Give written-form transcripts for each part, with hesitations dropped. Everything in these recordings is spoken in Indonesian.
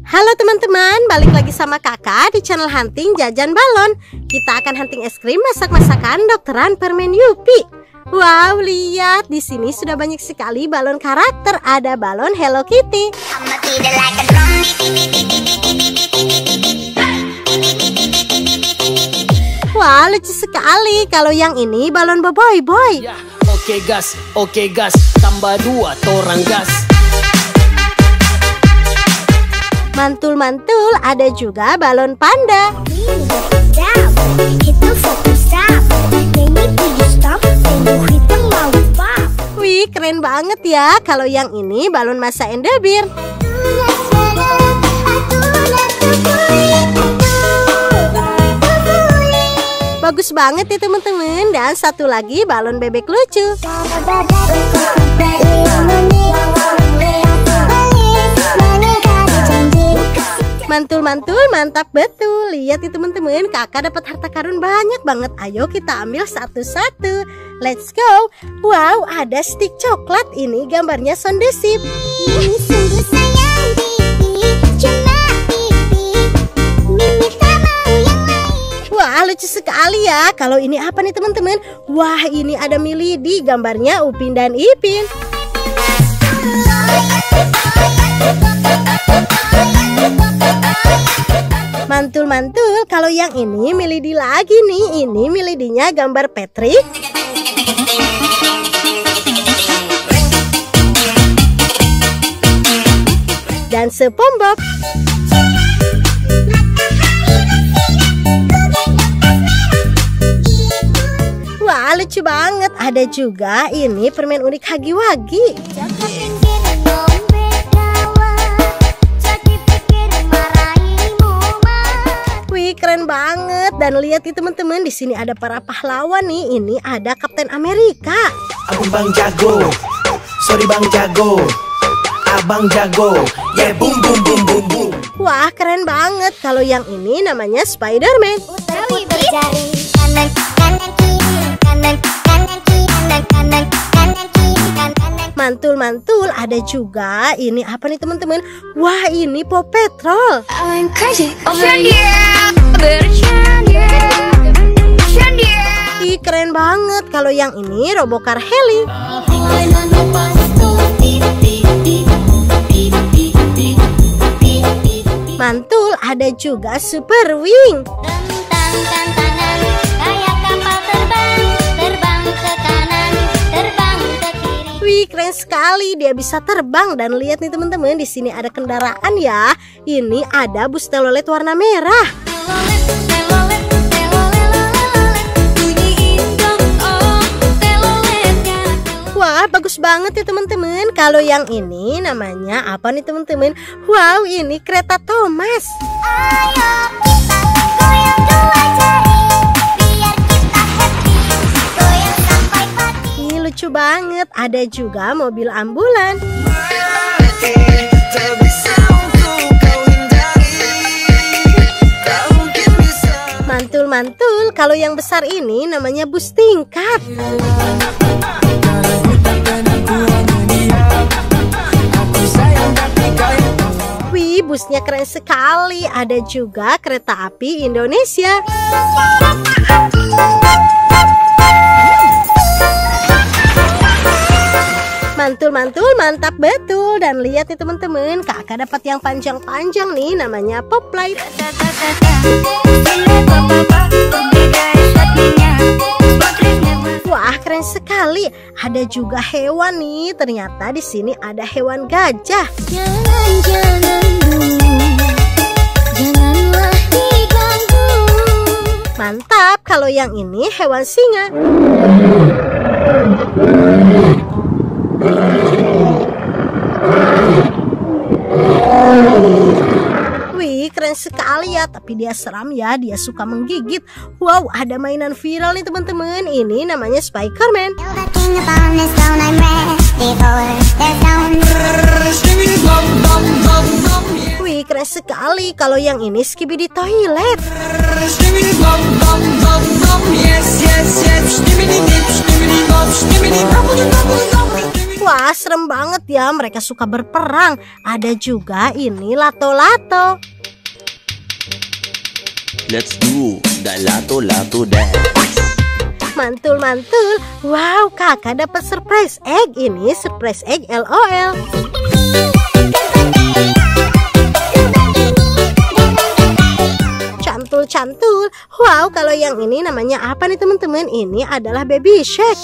Halo teman-teman, balik lagi sama kakak di channel Hunting Jajan Balon. Kita akan hunting es krim masak-masakan dokteran permen Yupi. Wow, lihat di sini sudah banyak sekali balon karakter. Ada balon Hello Kitty. Wah, lucu sekali. Kalau yang ini balon Boboiboy Boy. Ya, oke gas, tambah 2 torang gas. Mantul-mantul, ada juga balon panda. Wih, keren banget ya. Kalau yang ini balon Masa and the Bear. Bagus banget ya teman-teman. Dan satu lagi balon bebek lucu. Mantul-mantul, mantap betul. Lihat nih teman-teman, kakak dapat harta karun banyak banget. Ayo kita ambil satu-satu. Let's go. Wow, ada stick coklat. Ini gambarnya Sondesit. Wah, lucu sekali ya. Kalau ini apa nih teman-teman? Wah, ini ada Milady. Gambarnya Upin dan Ipin. Mantul-mantul, kalau yang ini Milady lagi nih. Ini Milady-nya gambar Patrick. Dan SpongeBob. Wah, lucu banget. Ada juga ini permen unik Hagi-Wagi. Keren banget. Dan lihat nih teman-teman, di sini ada para pahlawan nih. Ini ada Kapten Amerika. Abang Bang Jago, sorry Bang Jago, Abang Jago, yeah boom boom boom boom boom. Wah, keren banget. Kalau yang ini namanya Spider-Man. Mantul-mantul, ada juga ini apa nih teman-teman? Wah, ini Paw Patrol. Ih, keren banget. Kalau yang ini Robocar Heli. Mantul, ada juga Super Wing. Wih, keren sekali, dia bisa terbang. Dan lihat nih teman-teman, di sini ada kendaraan ya. Ini ada bus telolet warna merah. Wah, bagus banget ya teman-teman. Kalau yang ini namanya apa nih teman-teman? Wow, ini kereta Thomas. Ayo kita goyang 2 jari. Lucu banget. Ada juga mobil ambulan. Mantul-mantul, kalau yang besar ini namanya bus tingkat. Wih, busnya keren sekali. Ada juga kereta api Indonesia. Mantul-mantul, mantap betul. Dan lihat nih teman-teman, kakak dapat yang panjang-panjang nih, namanya Poplight. Wah, keren sekali. Ada juga hewan nih. Ternyata di sini ada hewan gajah. Jangan dulu, janganlah diganggu. Mantap. Kalau yang ini hewan singa. Wih, keren sekali ya. Tapi dia seram ya, dia suka menggigit. Wow, ada mainan viral nih teman-teman. Ini namanya Spider-Man. Wih, keren sekali. Kalau yang ini Skibidi Toilet. Wah, serem banget ya, mereka suka berperang. Ada juga ini lato-lato. Let's do the lato-lato dance. Mantul-mantul. Wow, kakak dapat surprise egg. Ini surprise egg LOL. Cantul-cantul. Wow, kalau yang ini namanya apa nih teman-teman? Ini adalah baby shark.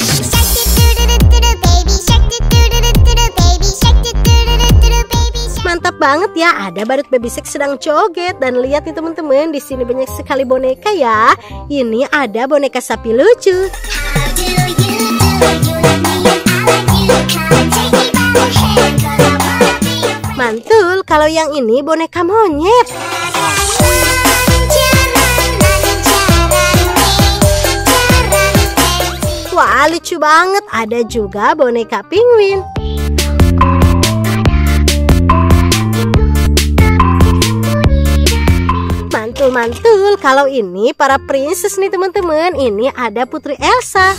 Mantap banget ya, ada badut baby shark sedang joget. Dan lihat nih teman-teman, di sini banyak sekali boneka ya. Ini ada boneka sapi lucu. Mantul, kalau yang ini boneka monyet. Wah, lucu banget, ada juga boneka penguin. Mantul-mantul, kalau ini para princess nih teman-teman. Ini ada Putri Elsa.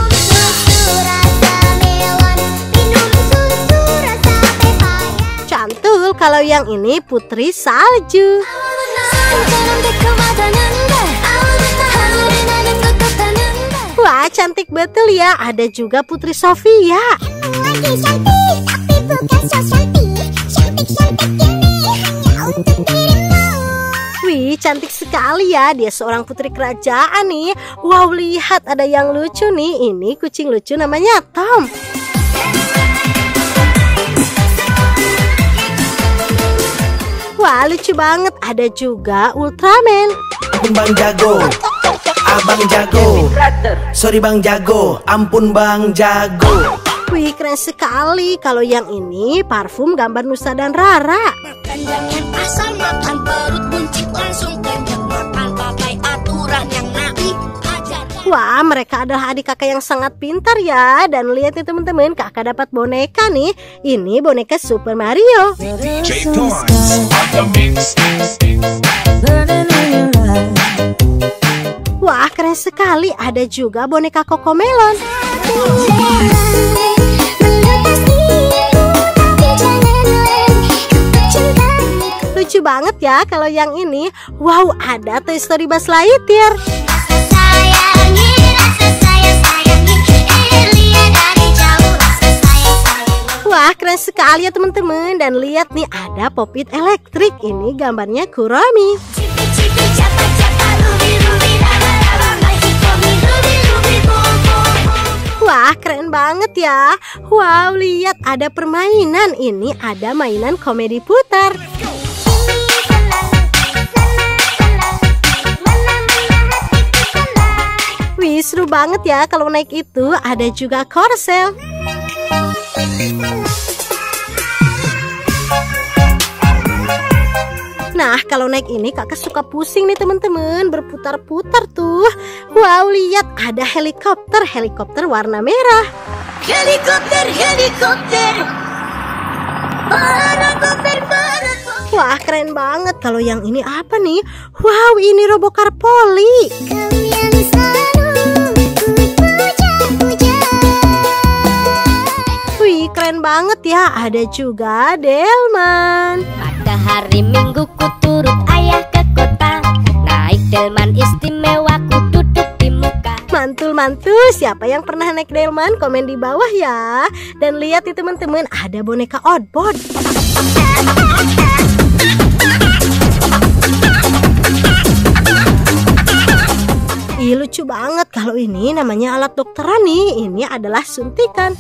Cantul, kalau yang ini Putri Salju. Wah, cantik betul ya. Ada juga Putri Sofia. Wih, cantik sekali ya. Dia seorang putri kerajaan nih. Wow, lihat ada yang lucu nih. Ini kucing lucu namanya Tom. Wah, lucu banget. Ada juga Ultraman. Bang jago, abang jago. Sorry bang jago, ampun bang jago. Wih, keren sekali. Kalau yang ini parfum gambar Nusa dan Rara. Makan jangan asal makan, perut buncit langsung kenyang. Makan pakai aturan yang naik. Wah, mereka adalah adik kakak yang sangat pintar ya. Dan lihat nih teman-teman, kakak dapat boneka nih. Ini boneka Super Mario. Wah, keren sekali. Ada juga boneka Cocomelon. Lucu banget ya kalau yang ini. Wow, ada Toy Story Buzz Lightyear. Wah, keren sekali ya teman-teman. Dan lihat nih, ada Pop-It elektrik. Ini gambarnya Kuromi. Wah, keren banget ya. Wow, lihat ada permainan. Ini ada mainan komedi putar. Wih, seru banget ya kalau naik itu. Ada juga carousel. Nah, kalau naik ini kakak suka pusing nih teman-teman, berputar-putar tuh. Wow, lihat ada helikopter, helikopter warna merah. Helikopter, helikopter. Helikopter, helikopter. Wah, keren banget. Kalau yang ini apa nih? Wow, ini Robocar Polly. Wih, keren banget ya. Ada juga Delman. Pada hari Minggu ku turut ayah ke kota. Naik delman istimewa ku duduk di muka. Mantul-mantul, siapa yang pernah naik delman? Komen di bawah ya. Dan lihat nih teman-teman, ada boneka Oddbot. Ih, lucu banget. Kalau ini namanya alat dokteran nih. Ini adalah suntikan.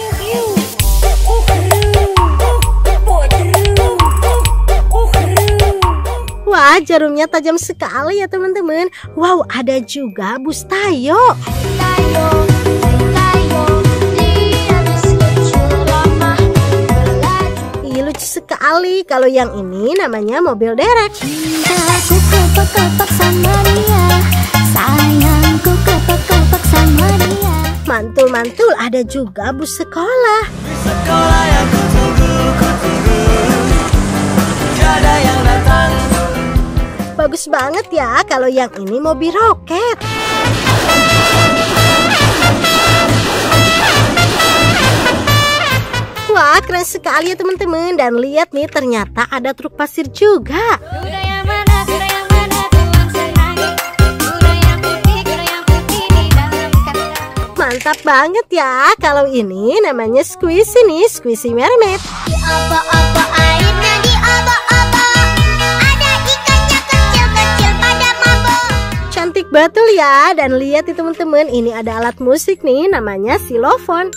Wah, jarumnya tajam sekali ya teman-teman. Wow, ada juga bus Tayo. Ih, lucu sekali. Kalau yang ini namanya mobil derek. Cintaku kepak-kepak sama dia. Sayangku kepak-kepak sama dia. Mantul-mantul, ada juga bus sekolah. Di sekolah yang kutunggu, tiada yang datang. Bagus banget ya. Kalau yang ini mobil roket. Wah, keren sekali ya teman-teman. Dan lihat nih, ternyata ada truk pasir juga. Mantap banget ya. Kalau ini namanya squishy nih, squishy mermaid. Di obo-obo airnya di obo-obo, ada ikannya kecil-kecil pada mabok. Cantik betul ya. Dan lihat nih teman-teman, ini ada alat musik nih, namanya xylophone.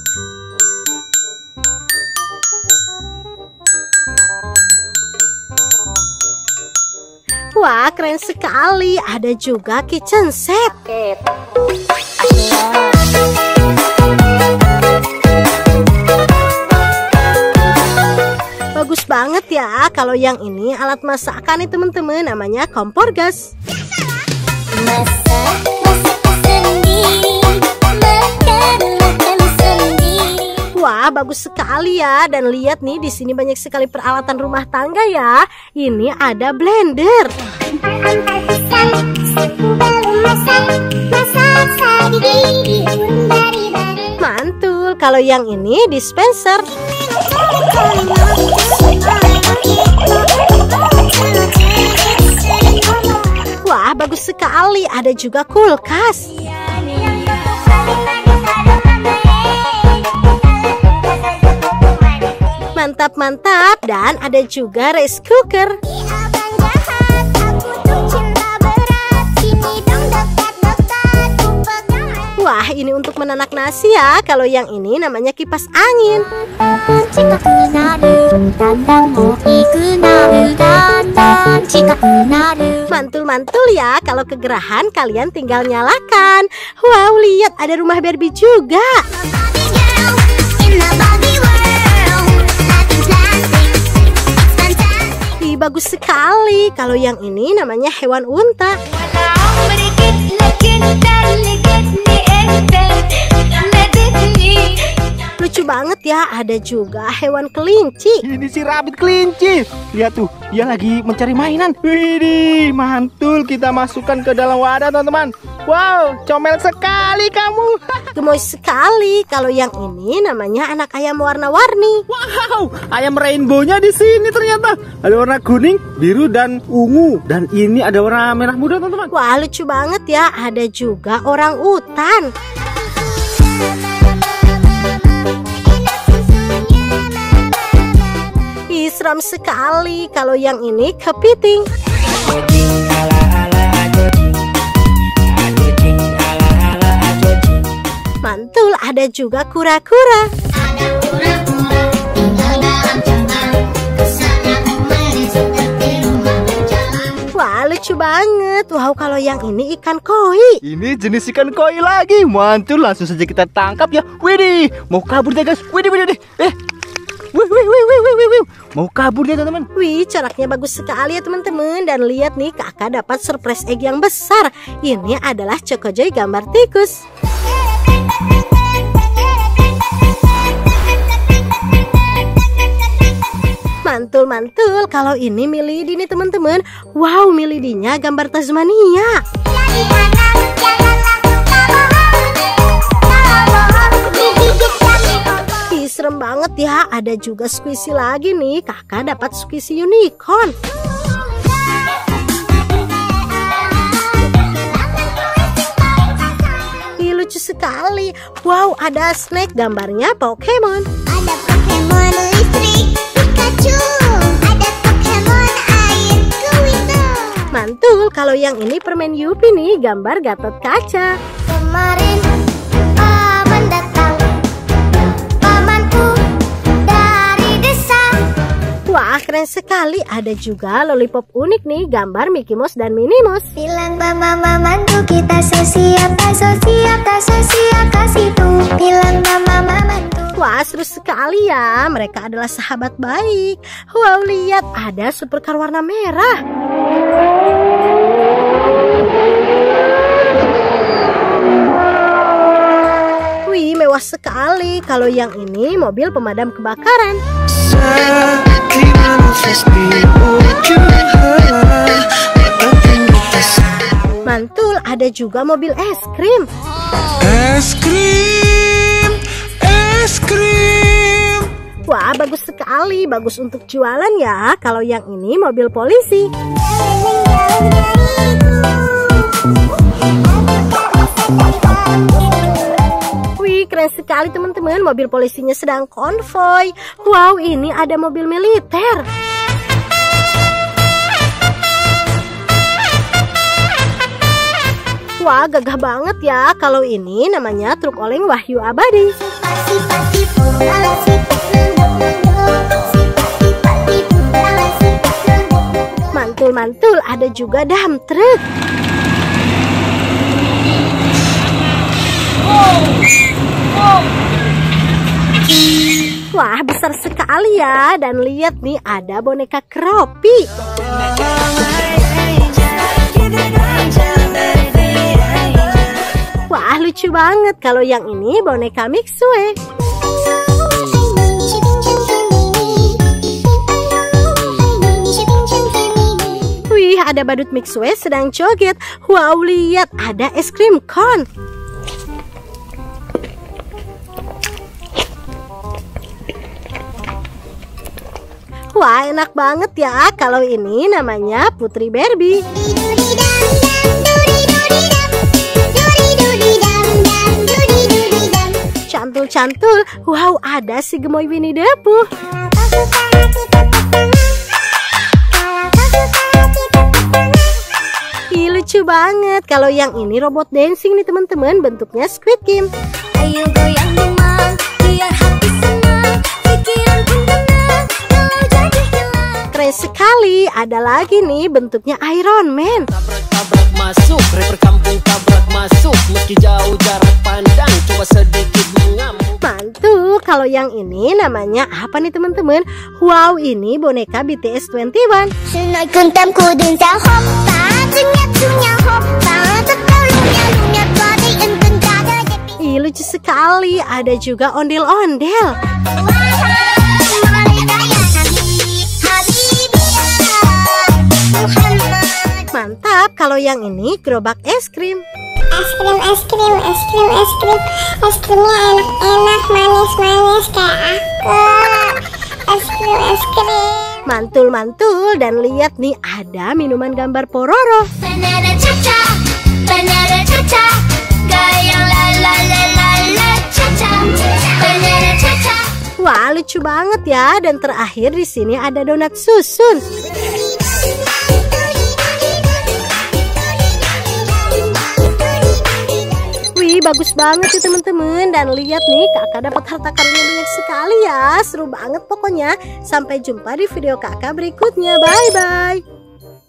Wah, keren sekali. Ada juga kitchen set. Bagus banget ya. Kalau yang ini alat masakan nih teman-teman, namanya kompor gas. Masak sendiri, makan sendiri. Wah, bagus sekali ya. Dan lihat nih, di sini banyak sekali peralatan rumah tangga ya. Ini ada blender. Mantul. Kalau yang ini dispenser. Wah, bagus sekali. Ada juga kulkas. Mantap-mantap. Dan ada juga rice cooker. Wah, ini untuk menanak nasi ya. Kalau yang ini namanya kipas angin. Mantul-mantul ya. Kalau kegerahan kalian tinggal nyalakan. Wow, lihat ada rumah Barbie juga. Ih, bagus sekali. Kalau yang ini namanya hewan unta. Lucu banget ya. Ada juga hewan kelinci. Ini si rabbit kelinci. Lihat tuh, dia lagi mencari mainan. Widih, mantul. Kita masukkan ke dalam wadah teman-teman. Wow, comel sekali kamu. Gemoy sekali. Kalau yang ini namanya anak ayam warna-warni. Wow, ayam rainbow-nya di sini ternyata. Ada warna kuning, biru, dan ungu. Dan ini ada warna merah muda teman-teman. Wah, lucu banget ya. Ada juga orang utan. Ih, seram sekali. Kalau yang ini kepiting. Mantul, ada juga kura-kura. Wah, lucu banget. Wow, kalau yang ini ikan koi. Ini jenis ikan koi lagi. Mantul, langsung saja kita tangkap ya. Widih, mau kabur deh guys. Widih. Wih. Mau kabur dia teman-teman. Wih, coraknya bagus sekali ya teman-teman. Dan lihat nih, kakak dapat surprise egg yang besar. Ini adalah Chocojoy gambar tikus. Mantul-mantul. Kalau ini Milady nih teman-teman. Wow, Milady-nya gambar Tasmania. Ih, serem banget ya. Ada juga squishy lagi nih. Kakak dapat squishy unicorn. Ih, lucu sekali. Wow, ada snack gambarnya Pokemon. Ada Pokemon listrik Pikachu, ada Pokemon air Kuito. Mantul. Kalau yang ini permen Yupi nih, gambar Gatot Kaca. Kemarin paman datang, pamanku dari desa. Wah, keren sekali. Ada juga lollipop unik nih, gambar Mickey Mouse dan Minnie Mouse. Bilang mama mantu kita sosial kasih tuh. Bilang mama mantu. Wah, seru sekali ya. Mereka adalah sahabat baik. Wow, lihat ada supercar warna merah. Wih, mewah sekali. Kalau yang ini mobil pemadam kebakaran. Mantul, ada juga mobil es krim. Es krim, es krim. Wah, bagus sekali, bagus untuk jualan ya. Kalau yang ini mobil polisi. Wih, keren sekali teman-teman, mobil polisinya sedang konvoy. Wow, ini ada mobil militer. Wah, gagah banget ya. Kalau ini namanya truk oleng Wahyu Abadi. Mantul-mantul, ada juga dump truck. Wah, besar sekali ya. Dan lihat nih, ada boneka keropi. Wah, lucu banget. Kalau yang ini boneka Mixue. Wih, ada badut Mixue sedang joget. Wow, lihat, ada es krim cone. Wah, enak banget ya. Kalau ini namanya Putri Barbie. Cantul-cantul. Wow, ada si gemoy Winnie the Pooh. Ih, lucu banget. Kalau yang ini robot dancing nih teman-teman, bentuknya Squid Game. Ayo goyang demang, biar hati senang, pikiran pun tenang, kalau jadi hilang. Keren sekali. Ada lagi nih, bentuknya Iron Man. Tabrak-tabrak masuk, rapper kampung tabrak masuk. Meski jauh jarak pandang, coba sedikit mengamuk. Mantul. Kalau yang ini namanya apa nih teman-teman? Wow, ini boneka BTS 21. Sunai kuntam kudun sa hoppa, tunya hoppa, lunya body enten dada. Ih, lucu sekali. Ada juga ondel-ondel. Mantap. Kalau yang ini gerobak es krim. Es krimnya enak-enak, manis-manis kayak aku. Es krim. Mantul-mantul. Dan lihat nih, ada minuman gambar Pororo. Banana cha-cha, goyang la la la la la cha-cha, banana cha-cha. Wah, lucu banget ya. Dan terakhir di sini ada donat susun. Wih, bagus banget ya teman-teman. Dan lihat nih, kakak dapat harta karunnya banyak sekali ya. Seru banget pokoknya. Sampai jumpa di video kakak berikutnya. Bye-bye.